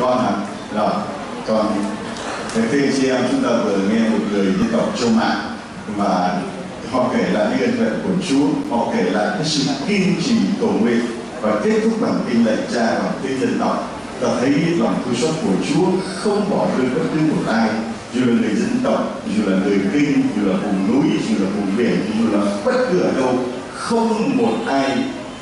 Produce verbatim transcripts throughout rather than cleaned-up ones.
Con hả? Rồi, con. Thế chị em chúng ta vừa nghe một người dân tộc Châu Mã và họ kể lại những ân huệ của Chúa, họ kể lại cái sự kiên trì cầu nguyện và kết thúc bằng kinh lạy Cha và kinh dân tộc. Ta thấy lòng thương xót của Chúa không bỏ rơi bất cứ một ai, dù là người dân tộc, dù là người Kinh, dù là vùng núi, dù là vùng biển, dù là bất cứ ở đâu, không một ai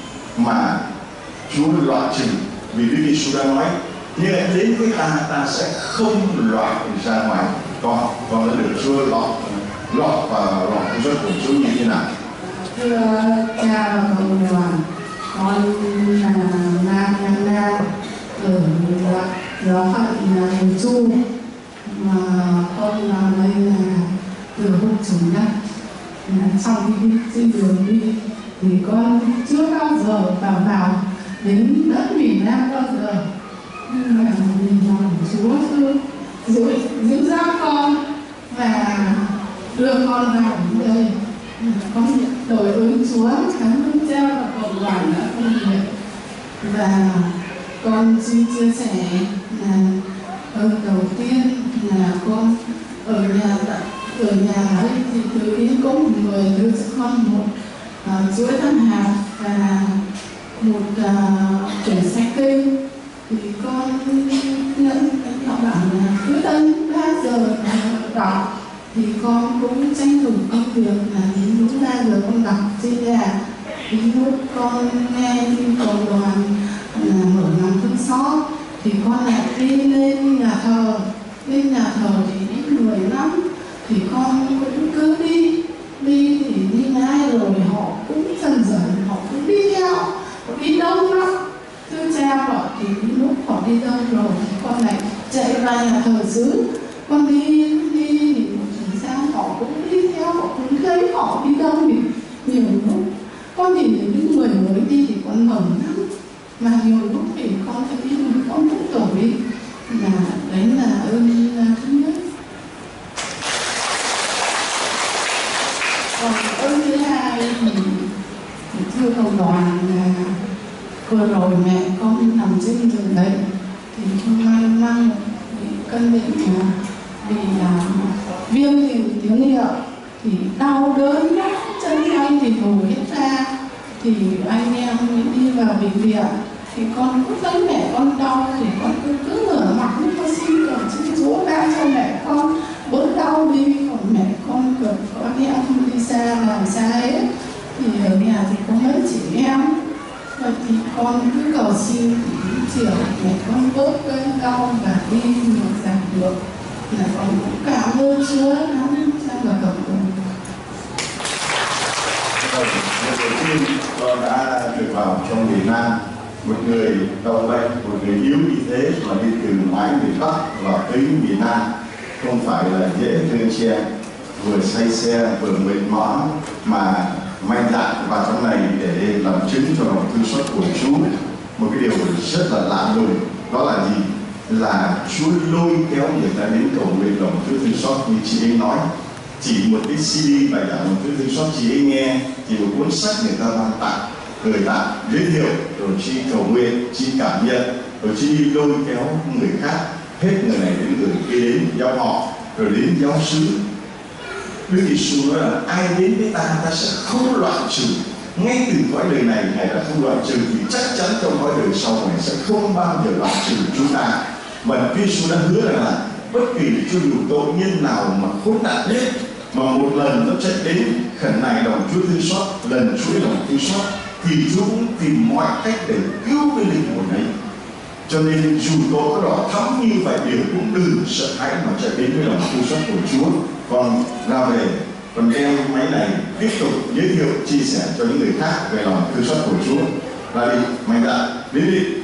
mà Chúa loại trừ. Vì Đức Giêsu đã nói, nhưng đến với ta, ta sẽ không loại ra ngoài. Con, con đã được Chúa lọt, lọt vào lòng thương xót của Chúa như thế nào? Thưa cha và cộng đoàn, con là Nam Nam Nam ở giáo phận là Hồ Chu, mà con là đây là từ hôm chủ nhật. Trong khi đi trên đường đi thì con chưa bao giờ vào vào đến đất miền Nam bao giờ, nhưng mà vì lòng Chúa thương giữ giữ dắt con và đưa con vào đến đây. Con nhận đổi ơn Chúa, cảm ơn cha và cộng đoàn đã công việc. Và con xin chia sẻ là ơn đầu tiên là con ở nhà ở nhà ấy thì từ ý có một người đưa cho con một uh, chuỗi thăm hạt và một uh, quyển sách kinh. Thì con nhận họ bảo là cứ đến ba giờ đọc, thì con cũng tranh thủ công việc là đến đúng ba giờ con đọc trên nhà. Thì lúc con nghe tin cầu đoàn là mở lòng thương xót thì con lại đi lên nhà thờ. Lên nhà thờ thì ít người lắm, thì con cũng cứ đi đi thì đi ngay rồi họ cũng dần dần họ cũng đi theo, họ đi đông lắm. Thưa cha vợ thì lúc họ đi đông rồi thì con lại chạy vào nhà thờ xứ. Con đi đi thì chỉ sao họ cũng đi theo, họ cũng thấy họ đi đông thì nhiều lúc con nhìn thấy những người mới đi thì con mừng lắm, mà nhiều lúc thì con thấy con cũng tội, là đấy là ơn thứ nhất. Còn ơn thứ hai thì, thì thưa cộng đoàn là vừa rồi mẹ con nằm trên giường bệnh thì không may mắn bị cân bệnh là bị là viêm tiền tiếng niệu thì đau đớn lắm, chân tay thì đổ hết ra. Thì anh em mới đi vào bệnh viện thì con cũng thấy mẹ con đau thì con cứ cứ ngửa mặt nhưng con xin cầu xin Chúa ban cho mẹ con bớt đau đi. Còn mẹ con còn có anh em không đi xa làm xa hết, thì ở nhà thì có mấy chị em, vậy thì con cứ cầu xin thì chiều mẹ con bớt cơn đau và đi được giảm được. Là con cũng cảm ơn Chúa lắm cha và cộng đồng. Lần đầu tiên con đã được vào trong miền Nam, một người đau bệnh, một người yếu như thế mà đi từ mãi miền Bắc vào tới miền Nam không phải là dễ thương chị em. Vừa say xe vừa mệt mỏi mà may dạn vào trong này để làm chứng cho lòng thương xót của Chúa. Một cái điều rất là lạ lùng, đó là gì? Là Chúa lôi kéo người ta đến cầu nguyện lòng thương xót như chị ấy nói. Chỉ một cái xê đê bài giảng lòng thương xót chị ấy nghe, chỉ một cuốn sách người ta ban tặng, người ta giới thiệu, rồi chị cầu nguyện, chị cảm nhận, rồi chị đi lôi kéo người khác, hết người này đến người kia đến giáo họ, rồi đến giáo xứ. Đức Giêsu nói là ai đến với ta, ta sẽ không loại trừ. Ngay từ cõi đời này Ngài đã không loại trừ, thì chắc chắn trong cõi đời sau này sẽ không bao giờ loại trừ chúng ta. Mà Đức Giêsu đã hứa rằng là bất kỳ cho dù tội nhân nào mà khốn nạn nhất mà một lần nó chạy đến khẩn này lòng Chúa thương xót, lần chuỗi lòng thương xót, thì Chúa cũng tìm mọi cách để cứu cái linh hồn ấy. Cho nên dù tội có đỏ thắm như vậy, điều cũng đừng sợ hãi mà chạy đến với lòng thương xót của Chúa. Còn ra về, còn đem máy này tiếp tục giới thiệu, chia sẻ cho những người khác về lòng thương xót của Chúa. Ra đi, mạnh dạn, đến đi.